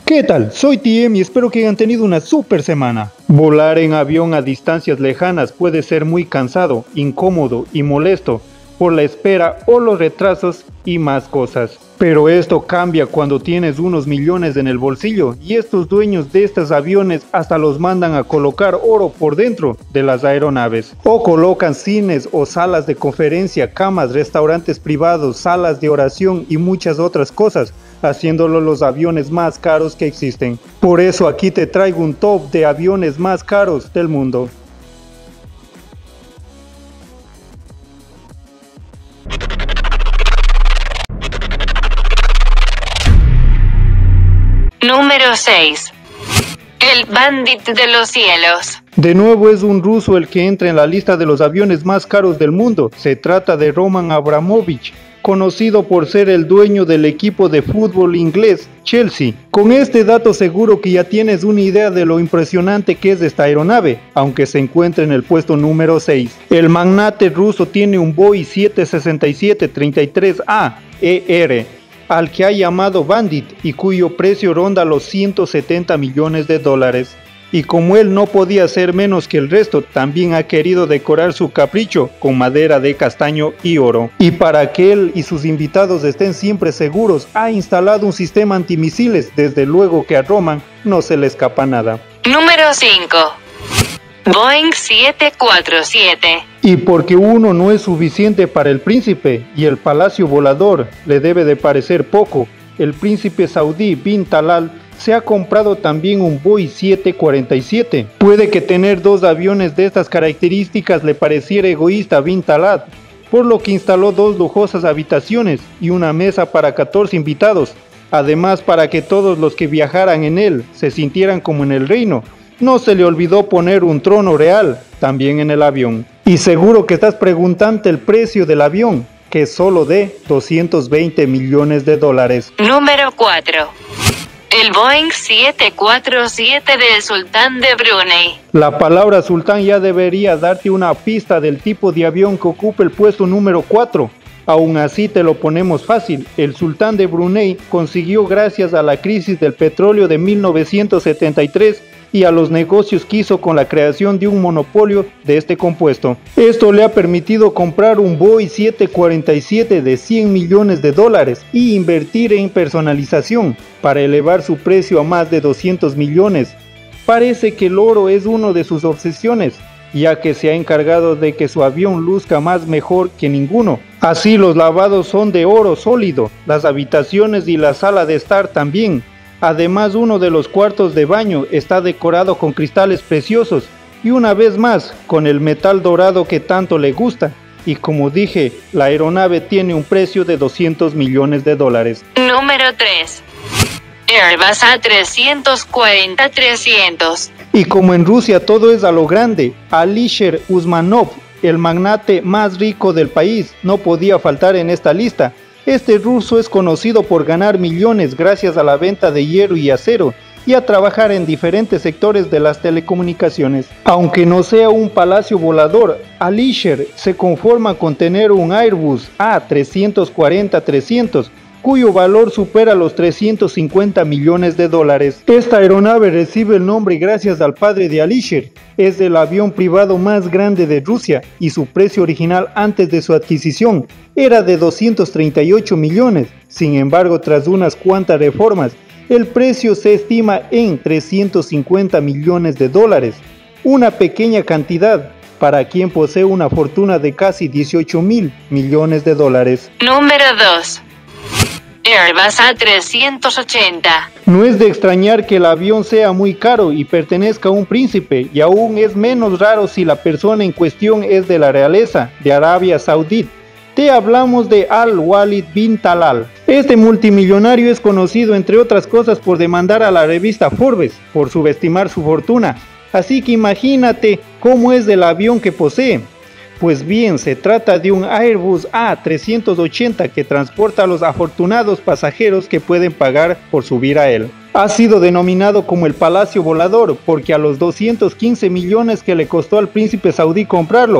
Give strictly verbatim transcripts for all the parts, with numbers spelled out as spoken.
¿Qué tal? Soy T M y espero que hayan tenido una super semana. Volar en avión a distancias lejanas puede ser muy cansado, incómodo y molesto por la espera o los retrasos y más cosas. Pero esto cambia cuando tienes unos millones en el bolsillo y estos dueños de estos aviones hasta los mandan a colocar oro por dentro de las aeronaves. O colocan cines o salas de conferencia, camas, restaurantes privados, salas de oración y muchas otras cosas, haciéndolo los aviones más caros que existen. Por eso aquí te traigo un top de aviones más caros del mundo. Número seis. El Bandit de los cielos. De nuevo es un ruso el que entra en la lista de los aviones más caros del mundo. Se trata de Roman Abramovich, conocido por ser el dueño del equipo de fútbol inglés Chelsea. Con este dato seguro que ya tienes una idea de lo impresionante que es esta aeronave, aunque se encuentra en el puesto número seis. El magnate ruso tiene un Boeing siete sesenta y siete treinta y tres A E R, al que ha llamado Bandit y cuyo precio ronda los ciento setenta millones de dólares. Y como él no podía ser menos que el resto, también ha querido decorar su capricho con madera de castaño y oro. Y para que él y sus invitados estén siempre seguros, ha instalado un sistema antimisiles, desde luego que a Roman no se le escapa nada. Número cinco. Boeing siete cuatro siete. Y porque uno no es suficiente para el príncipe y el palacio volador le debe de parecer poco, el príncipe saudí bin Talal se ha comprado también un Boeing siete cuarenta y siete. Puede que tener dos aviones de estas características le pareciera egoísta a bin Talal, por lo que instaló dos lujosas habitaciones y una mesa para catorce invitados. Además, para que todos los que viajaran en él se sintieran como en el reino, no se le olvidó poner un trono real también en el avión. Y seguro que estás preguntando el precio del avión, que es solo de doscientos veinte millones de dólares. Número cuatro. El Boeing siete cuatro siete del Sultán de Brunei. La palabra sultán ya debería darte una pista del tipo de avión que ocupa el puesto número cuatro. Aún así te lo ponemos fácil. El sultán de Brunei consiguió, gracias a la crisis del petróleo de mil novecientos setenta y tres y a los negocios que hizo con la creación de un monopolio de este compuesto. Esto le ha permitido comprar un Boeing siete cuarenta y siete de cien millones de dólares y invertir en personalización para elevar su precio a más de doscientos millones. Parece que el oro es una de sus obsesiones, ya que se ha encargado de que su avión luzca más mejor que ninguno. Así los lavados son de oro sólido, las habitaciones y la sala de estar también. Además, uno de los cuartos de baño está decorado con cristales preciosos y una vez más con el metal dorado que tanto le gusta. Y como dije, la aeronave tiene un precio de doscientos millones de dólares. Número tres. Airbus A trescientos cuarenta trescientos. Y como en Rusia todo es a lo grande, Alisher Usmanov, el magnate más rico del país, no podía faltar en esta lista. Este ruso es conocido por ganar millones gracias a la venta de hierro y acero y a trabajar en diferentes sectores de las telecomunicaciones. Aunque no sea un palacio volador, Alisher se conforma con tener un Airbus A trescientos cuarenta trescientos, cuyo valor supera los trescientos cincuenta millones de dólares. Esta aeronave recibe el nombre gracias al padre de Alisher. Es el avión privado más grande de Rusia y su precio original antes de su adquisición era de doscientos treinta y ocho millones. Sin embargo, tras unas cuantas reformas, el precio se estima en trescientos cincuenta millones de dólares, una pequeña cantidad para quien posee una fortuna de casi dieciocho mil millones de dólares. Número dos. Airbus A trescientos ochenta. No es de extrañar que el avión sea muy caro y pertenezca a un príncipe, y aún es menos raro si la persona en cuestión es de la realeza de Arabia Saudita. Te hablamos de Al-Walid bin Talal. Este multimillonario es conocido, entre otras cosas, por demandar a la revista Forbes por subestimar su fortuna. Así que imagínate cómo es el avión que posee. Pues bien, se trata de un Airbus A trescientos ochenta que transporta a los afortunados pasajeros que pueden pagar por subir a él. Ha sido denominado como el Palacio Volador porque a los doscientos quince millones que le costó al príncipe saudí comprarlo,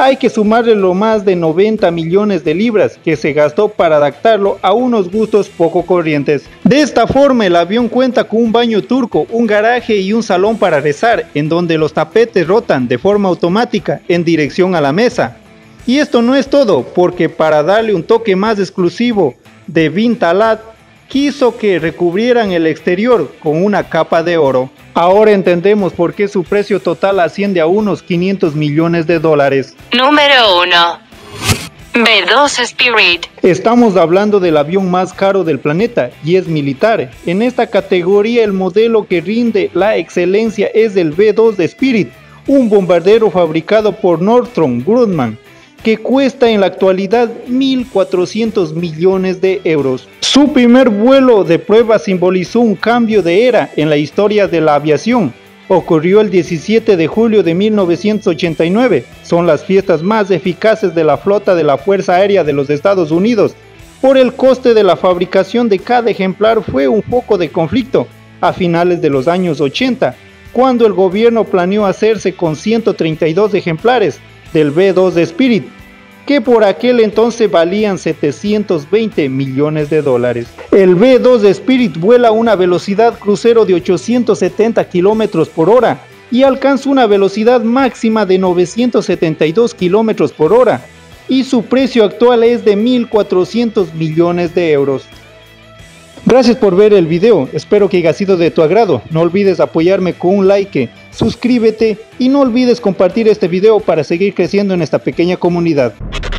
hay que sumarle lo más de noventa millones de libras que se gastó para adaptarlo a unos gustos poco corrientes. De esta forma el avión cuenta con un baño turco, un garaje y un salón para rezar, en donde los tapetes rotan de forma automática en dirección a la mesa. Y esto no es todo, porque para darle un toque más exclusivo de Bin Talal, quiso que recubrieran el exterior con una capa de oro. Ahora entendemos por qué su precio total asciende a unos quinientos millones de dólares. Número uno. B dos Spirit. Estamos hablando del avión más caro del planeta y es militar. En esta categoría el modelo que rinde la excelencia es el B dos Spirit, un bombardero fabricado por Northrop Grumman, que cuesta en la actualidad mil cuatrocientos millones de euros. Su primer vuelo de prueba simbolizó un cambio de era en la historia de la aviación. Ocurrió el diecisiete de julio de mil novecientos ochenta y nueve. Son las fiestas más eficaces de la flota de la Fuerza Aérea de los Estados Unidos. Por el coste de la fabricación de cada ejemplar fue un foco de conflicto a finales de los años ochenta, cuando el gobierno planeó hacerse con ciento treinta y dos ejemplares del B dos Spirit, que por aquel entonces valían setecientos veinte millones de dólares. El B dos Spirit vuela a una velocidad crucero de ochocientos setenta kilómetros por hora y alcanza una velocidad máxima de novecientos setenta y dos kilómetros por hora, y su precio actual es de mil cuatrocientos millones de euros. Gracias por ver el video, espero que haya sido de tu agrado. No olvides apoyarme con un like, suscríbete y no olvides compartir este video para seguir creciendo en esta pequeña comunidad.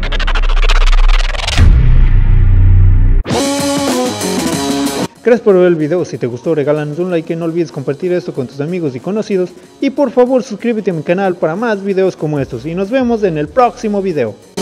Gracias por ver el video, si te gustó regálanos un like, no olvides compartir esto con tus amigos y conocidos y por favor suscríbete a mi canal para más videos como estos y nos vemos en el próximo video.